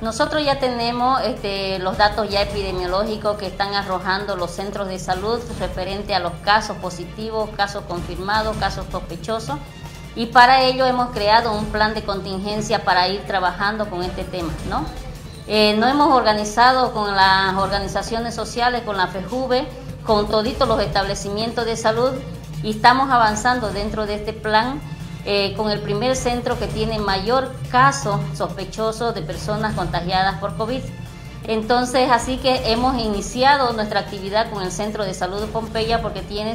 Nosotros ya tenemos los datos ya epidemiológicos que están arrojando los centros de salud referente a los casos positivos, casos confirmados, casos sospechosos, y para ello hemos creado un plan de contingencia para ir trabajando con este tema, ¿no? Nos hemos organizado con las organizaciones sociales, con la FEJUVE, con toditos los establecimientos de salud, y estamos avanzando dentro de este plan con el primer centro que tiene mayor caso sospechoso de personas contagiadas por COVID. Entonces, así que hemos iniciado nuestra actividad con el Centro de Salud de Pompeya porque tiene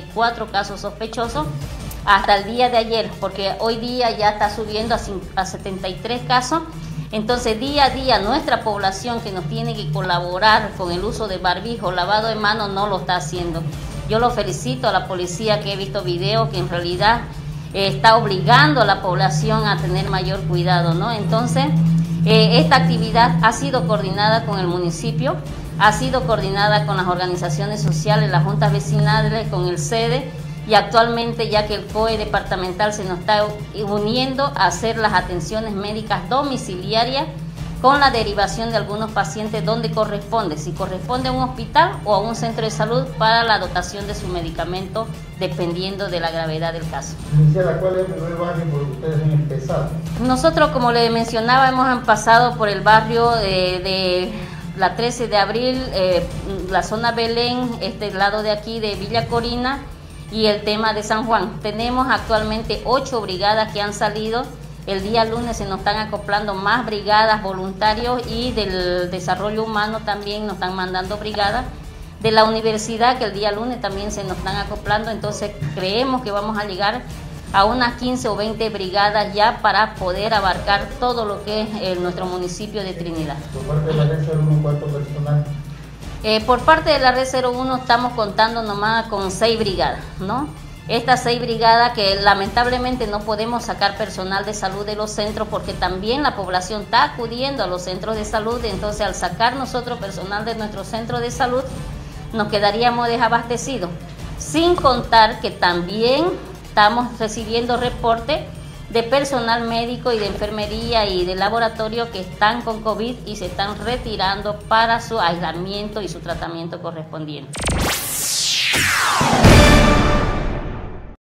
54 casos sospechosos hasta el día de ayer, porque hoy día ya está subiendo a 73 casos. Entonces, día a día, nuestra población que nos tiene que colaborar con el uso de barbijo, lavado de manos, no lo está haciendo. Yo lo felicito a la policía, que he visto videos que en realidad está obligando a la población a tener mayor cuidado, ¿no? Entonces, esta actividad ha sido coordinada con el municipio, ha sido coordinada con las organizaciones sociales, las juntas vecinales, con el SEDE, y actualmente, ya que el COE departamental se nos está uniendo a hacer las atenciones médicas domiciliarias con la derivación de algunos pacientes donde corresponde, si corresponde a un hospital o a un centro de salud para la dotación de su medicamento, dependiendo de la gravedad del caso. Licenciada, ¿cuál es el primer barrio por el que ustedes han empezado? Nosotros, como le mencionaba, hemos pasado por el barrio de la 13 de abril, la zona Belén, este lado de aquí de Villa Corina, y el tema de San Juan. Tenemos actualmente 8 brigadas que han salido. El día lunes se nos están acoplando más brigadas, voluntarios, y del desarrollo humano también nos están mandando brigadas. De la universidad, que el día lunes también se nos están acoplando. Entonces creemos que vamos a llegar a unas 15 o 20 brigadas ya para poder abarcar todo lo que es nuestro municipio de Trinidad. Por parte de la Red 01, ¿cuánto personal? Por parte de la Red 01 estamos contando nomás con 6 brigadas, ¿no? Estas 6 brigadas que lamentablemente no podemos sacar personal de salud de los centros porque también la población está acudiendo a los centros de salud. Entonces, al sacar nosotros personal de nuestro centro de salud, nos quedaríamos desabastecidos. Sin contar que también estamos recibiendo reportes de personal médico y de enfermería y de laboratorio que están con COVID y se están retirando para su aislamiento y su tratamiento correspondiente.